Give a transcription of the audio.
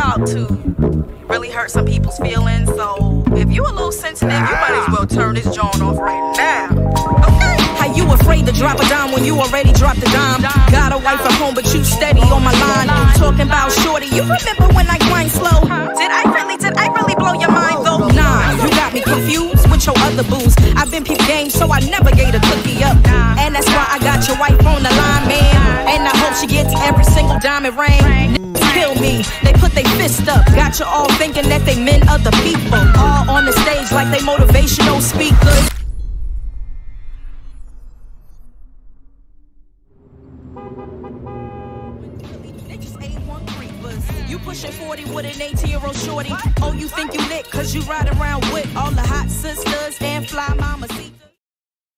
about to really hurt some people's feelings, so if you a little sensitive, you might as well turn this joint off right now. Okay? How you afraid to drop a dime when you already dropped a dime? Got a wife at home, but you steady on my line. Talking about shorty, you remember when I grind slow? Did I really blow your mind though? Nah, you got me confused with your other booze. I've been peep game, so I never gave a cookie up. And that's why I got your wife on the line, man. And I hope she gets every single diamond ring. Kill me, they put their fist up. Got you all thinking that they meant other people. All on the stage like they motivational speakers. You pushing 40 with an 18-year-old shorty. Oh, you think you lit cause you ride around with all the hot sisters and fly mama. See